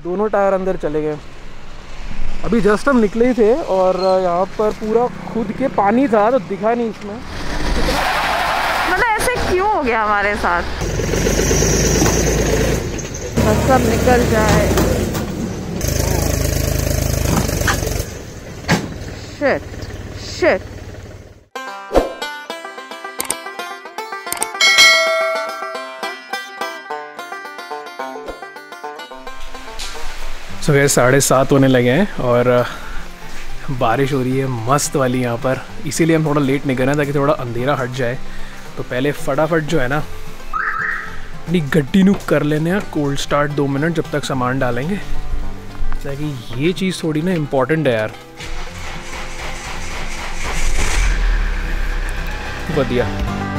दोनों टायर अंदर चले गए। अभी जस्ट हम निकले ही थे और यहाँ पर पूरा खुद के पानी था तो दिखा नहीं इसमें। मतलब ऐसे क्यों हो गया हमारे साथ? बस सब निकल जाए। Shit shit. सुबह 7:30 होने लगे हैं और बारिश हो रही है मस्त वाली यहाँ पर, इसीलिए हम थोड़ा लेट निकले ताकि थोड़ा अंधेरा हट जाए। तो पहले फटाफट जो है ना अपनी गड्डी नुक कर लेने हैं कोल्ड स्टार्ट 2 मिनट जब तक सामान डालेंगे, ताकि ये चीज़ थोड़ी ना इम्पोर्टेंट है यार। बढ़िया।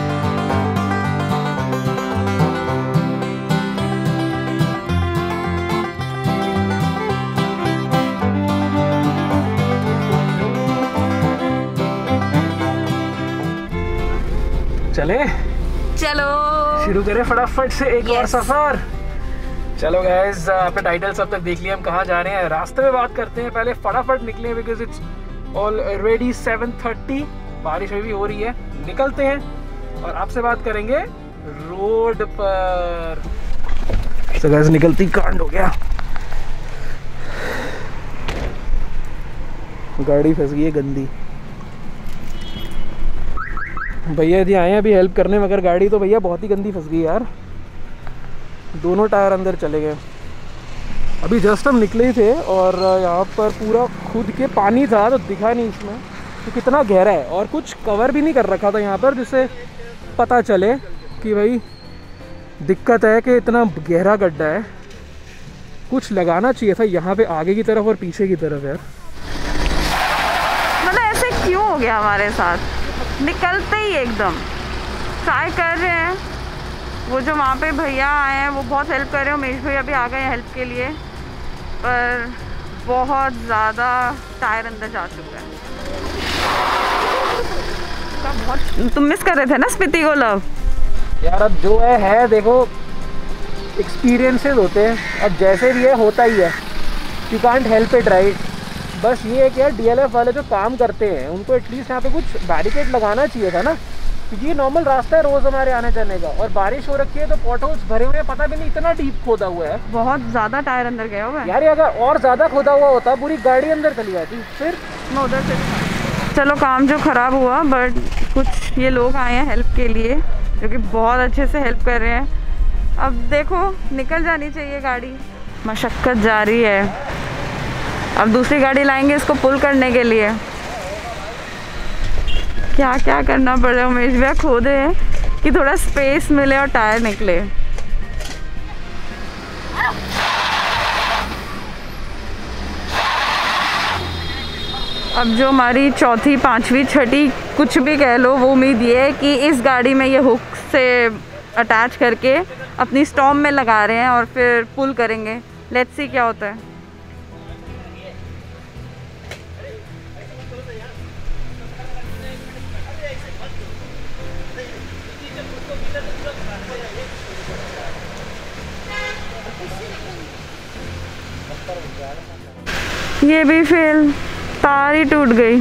चले चलो शुरू करें फटाफट से एक और सफर। चलो गाइस, आपने टाइटल सब तक देख लिया हम कहाँ जा रहे हैं। रास्ते में बात करते हैं, पहले फटाफट निकले बिकॉज इट्स ऑलरेडी 7:30। बारिश भी हो रही है, निकलते हैं और आपसे बात करेंगे रोड पर। तो गाइस निकलती कांड हो गया, गाड़ी फंस गई है गंदी। भैया यदि आए हैं अभी हेल्प करने, मगर गाड़ी तो भैया बहुत ही गंदी फंस गई यार, दोनों टायर अंदर चले गए। अभी जस्ट हम निकले ही थे और यहाँ पर पूरा खुद के पानी था तो दिखा नहीं इसमें तो कितना गहरा है, और कुछ कवर भी नहीं कर रखा था यहाँ पर जिससे पता चले कि भाई दिक्कत है कि इतना गहरा गड्ढा है। कुछ लगाना चाहिए था यहाँ पे आगे की तरफ और पीछे की तरफ यार। मतलब ऐसे क्यों हो गया हमारे साथ? निकलते ही एकदम ट्राई कर रहे हैं। वो जो वहाँ पे भैया आए हैं वो बहुत हेल्प कर रहे हैं, उमेश भैया भी आ गए हैं हेल्प के लिए, पर बहुत ज़्यादा टायर अंदर जा चुका है। बहुत तुम मिस कर रहे थे ना स्पीति को लव यार। अब जो है देखो, एक्सपीरियंसेस होते हैं, अब जैसे भी है होता ही है, you can't help it right. बस ये है कि यार DLF वाले जो काम करते हैं उनको एटलीस्ट यहाँ पे कुछ बैरिकेड लगाना चाहिए था ना, क्योंकि ये नॉर्मल रास्ता है रोज़ हमारे आने जाने का, और बारिश हो रखी है तो पॉटहोल्स भरे हुए हैं, पता भी नहीं इतना डीप खोदा हुआ है। बहुत ज़्यादा टायर अंदर गया हुआ है यार, अगर और ज़्यादा खोदा हुआ होता पूरी गाड़ी अंदर चली जाती। फिर मैं उधर से चलो काम जो ख़राब हुआ, बट कुछ ये लोग आए हैं हेल्प के लिए जो कि बहुत अच्छे से हेल्प कर रहे हैं। अब देखो निकल जानी चाहिए गाड़ी, मशक्क़त जारी है। अब दूसरी गाड़ी लाएंगे इसको पुल करने के लिए। क्या क्या करना पड़ रहा है, उमेश भैया खोदे हैं कि थोड़ा स्पेस मिले और टायर निकले। अब जो हमारी चौथी, पांचवी, छठी कुछ भी कह लो, वो उम्मीद ये है कि इस गाड़ी में ये हुक से अटैच करके अपनी स्टॉर्म में लगा रहे हैं और फिर पुल करेंगे। लेट्स सी क्या होता है। ये भी फेल, तार ही टूट गई।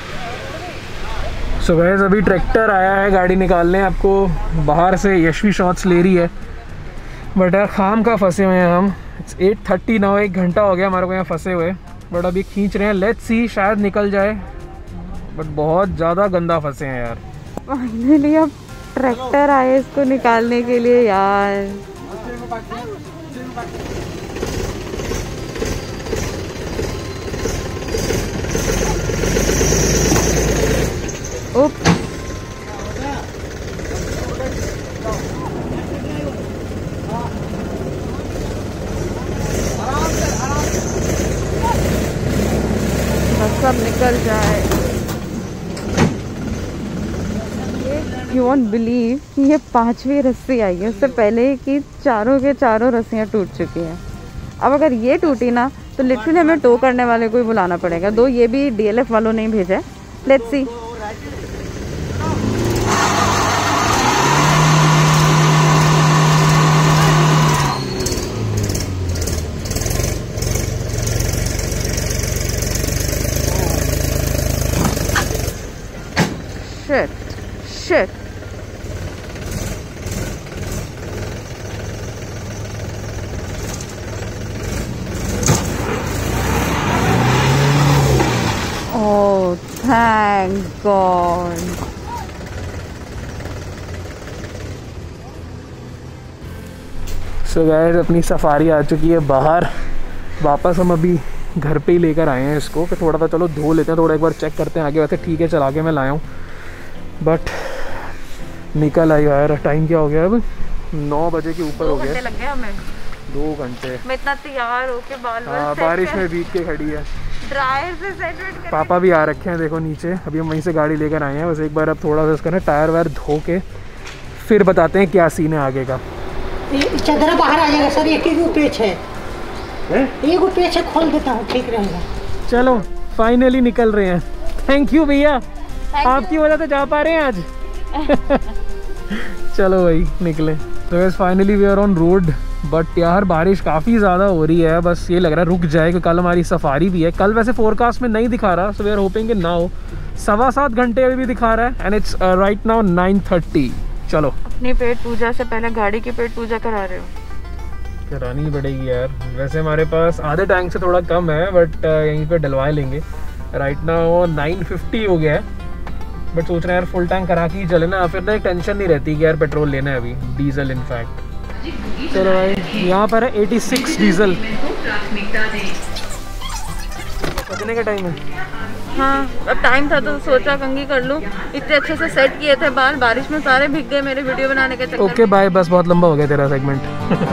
सो गाइस, अभी ट्रैक्टर आया है गाड़ी निकालने, आपको बाहर से यशवी शॉट्स ले रही है, बट यार खाम का फंसे हुए हैं हम। 8:30 नाउ, 1 घंटा हो गया हमारे को यहाँ फंसे हुए, बट अभी खींच रहे हैं। लेट्स सी, शायद निकल जाए, बट बहुत ज़्यादा गंदा फंसे हैं यार। फाइनली अब ट्रैक्टर आए इसको निकालने के लिए यार। उप बस सब निकल जाए। यू वॉन्ट बिलीव कि ये 5वीं रस्सी आई है, उससे पहले कि चारों के चारों रस्सियाँ टूट चुकी हैं। अब अगर ये टूटी ना तो लिटरली हमें टो करने वाले को ही बुलाना पड़ेगा। दो ये भी DLF वालों ने भेजा है। Let's see. Shit shit. Oh, thank God. So guys अपनी सफारी आ चुकी है बाहर। वापस हम अभी घर पे ही लेकर आए हैं इसको कि थोड़ा सा चलो धो लेते हैं, थोड़ा एक बार चेक करते हैं आगे। वैसे ठीक है चला के मैं लाया हूँ, बट निकल आई यार। टाइम क्या हो गया अब? 9 बजे के ऊपर हो गया। 2 घंटे लग गए हमें। 2 घंटे। मैं इतना तैयार होके बाल हाँ बारिश में भीग के खड़ी है। ड्रायर से सेट। पापा भी आ रखे हैं देखो नीचे। अभी हम वहीं से गाड़ी लेकर आए हैं। बस एक बार अब थोड़ा सा इसका ना टायर वायर धो के फिर बताते हैं क्या सीन है आगे का। चादरा बाहर आ जाएगा सर। एक ही पेच है, एक पेच है, खोल देता हूँ, ठीक रहेगा। चलो फाइनली निकल रहे हैं। थैंक यू भैया, आपकी वजह से जा पा रहे हैं आज। चलो भाई निकले। तो बस finally we are on road. But यार बारिश काफ़ी ज़्यादा हो रही है। बस ये लग रहा है रुक जाए, क्योंकि कल हमारी सफारी भी है। कल वैसे फोरकास्ट में नहीं दिखा रहा, सो वी आर होपिंग कि ना हो। 7.25 घंटे अभी भी दिखा रहा है एंड इट्स राइट नाउ 9:30। चलो अपनी पेट पूजा से पहले गाड़ी की पेट पूजा करा रहे हो? करानी पड़ेगी यार। वैसे हमारे पास आधे टैंक से थोड़ा कम है, बट यहीं पे डलवा लेंगे। राइट नाउ 9:50 हो गया है, बट सोच रहे हैं यार फुल टैंक करा के ही चले ना, फिर ना एक टेंशन नहीं रहती कि यार पेट्रोल लेना है अभी, डीजल इनफैक्ट। चलो भाई यहाँ पर है 86 डीजल। कितने का टाइम है? हाँ अब टाइम था तो सोचा कंघी कर लूँ। इतने अच्छे से सेट किए थे बाल, बारिश में सारे भीग गए मेरे वीडियो बनाने के चक्कर। ओके बाय, बस बहुत लंबा हो गया तेरा सेगमेंट।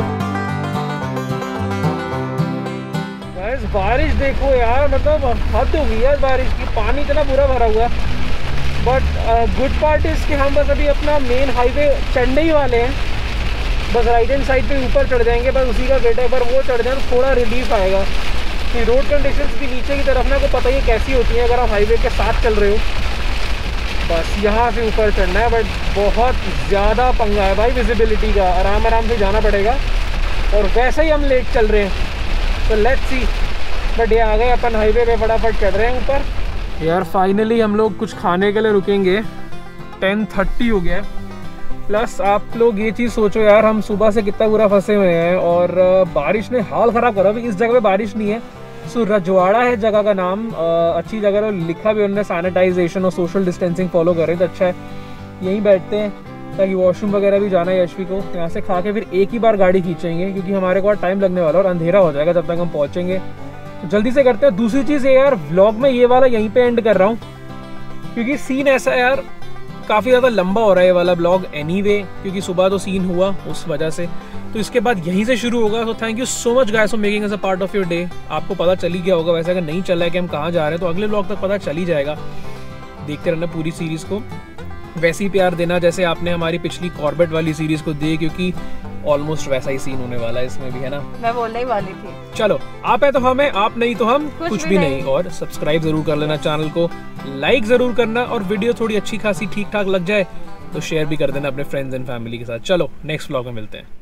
बारिश देखो यार, मतलब हद हो गई है बारिश की। पानी इतना बुरा भरा हुआ है, बट गुड पार्ट इज कि हम बस अभी अपना मेन हाईवे चढ़ने ही वाले हैं। बस राइट हैंड साइड पे ऊपर चढ़ जाएंगे, बस उसी का वेट है। एक बार वो चढ़ जाए तो थोड़ा रिलीफ आएगा। कि रोड कंडीशंस भी नीचे की तरफ ना को पता ही कैसी होती हैं अगर आप हाईवे के साथ चल रहे हो। बस यहाँ से ऊपर चढ़ना है, बट बहुत ज़्यादा पंगा है भाई विजिबिलिटी का। आराम आराम से जाना पड़ेगा, और वैसे ही हम लेट चल रहे हैं, तो लेट्स सी। बट ये आ गए अपन हाईवे पे, फटाफट चढ़ रहे हैं ऊपर। यार फाइनली हम लोग कुछ खाने के लिए रुकेंगे। 10:30 हो गया। प्लस आप लोग ये चीज़ सोचो यार, हम सुबह से कितना बुरा फंसे हुए हैं, और बारिश ने हाल ख़राब करा। इस जगह पे बारिश नहीं है। सो रजवाड़ा है जगह का नाम, अच्छी जगह है। लिखा भी उन्होंने सैनिटाइजेशन और सोशल डिस्टेंसिंग फॉलो कर रहे हैं, तो अच्छा है। यहीं बैठते हैं ताकि वॉशरूम वगैरह भी जाना है यशवी को। यहाँ से खा के फिर एक ही बार गाड़ी खींचेंगे, क्योंकि हमारे को टाइम लगने वाला है और अंधेरा हो जाएगा जब तक हम पहुँचेंगे। तो जल्दी से करते हैं। दूसरी चीज़ ये यार, व्लॉग में ये वाला यहीं पे एंड कर रहा हूँ, क्योंकि सीन ऐसा है यार, काफ़ी ज़्यादा लंबा हो रहा है ये वाला ब्लॉग एनीवे, क्योंकि सुबह तो सीन हुआ उस वजह से। तो इसके बाद यहीं से शुरू होगा। तो thank you so much guys for making us a part of your day. आपको पता चल ही गया होगा वैसे, अगर नहीं चल रहा है कि हम कहाँ जा रहे हैं तो अगले ब्लॉग तक पता चल ही जाएगा। देखते रहना पूरी सीरीज़ को, वैसे ही प्यार देना जैसे आपने हमारी पिछली कॉर्बेट वाली सीरीज़ को दी, क्योंकि ऑलमोस्ट वैसा ही सीन होने वाला है इसमें भी, है ना? मैं बोलने ही वाली थी। चलो आप है तो हम है, आप नहीं तो हम कुछ भी नहीं। और सब्सक्राइब जरूर कर लेना चैनल को, लाइक जरूर करना, और वीडियो थोड़ी अच्छी खासी ठीक ठाक लग जाए तो शेयर भी कर देना अपने फ्रेंड्स एंड फैमिली के साथ। चलो नेक्स्ट व्लॉग में मिलते हैं।